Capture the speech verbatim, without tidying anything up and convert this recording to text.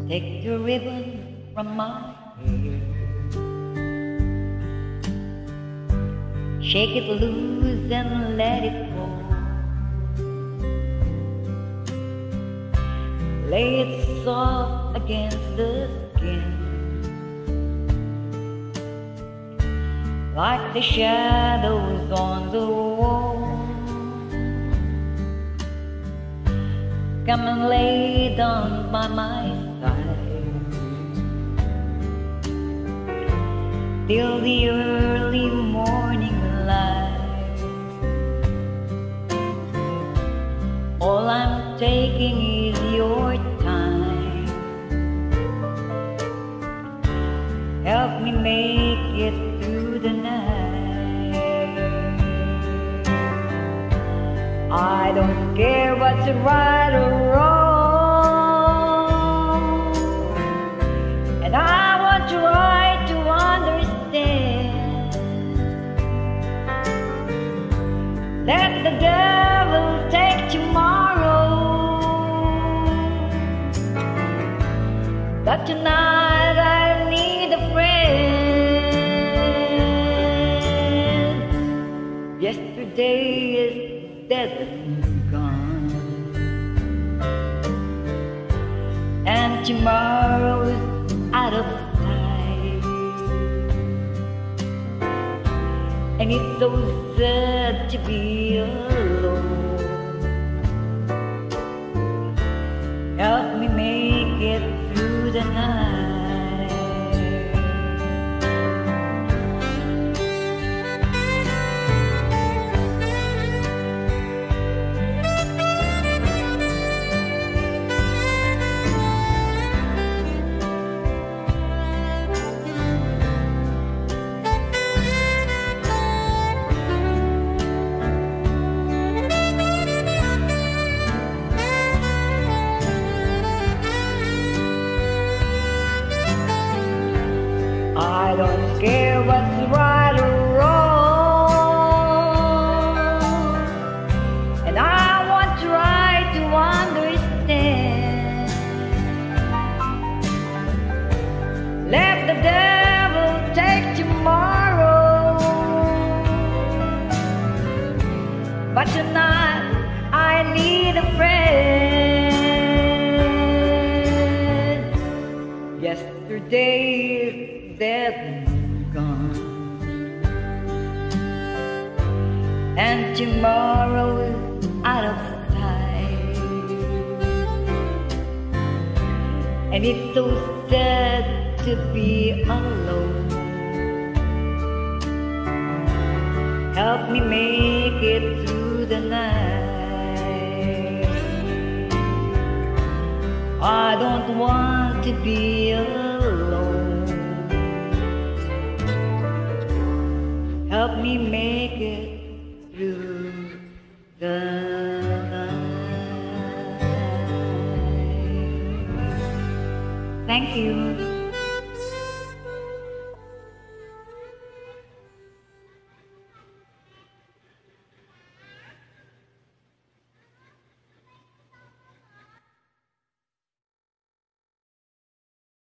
Take the ribbon from my hair, shake it loose and let it go. Lay it soft against the skin, like the shadows on the wall. Come and lay down by my side till the early morning light. All I'm taking is your time. Help me make it through the night. I don't care what's right or wrong, and I want to try to understand. Let the devil take tomorrow, but tonight I need a friend. Yesterday is dead and gone, and tomorrow is out of sight. And it's so sad to be alone. Help me make it through the night. I don't care what's right or wrong, and I want to try to understand. Let the devil take tomorrow, but tonight I need a friend. Yesterday dead and gone, and tomorrow is out of sight. And it's so sad to be alone. Help me make it through the night. I don't want to be alone. Help me make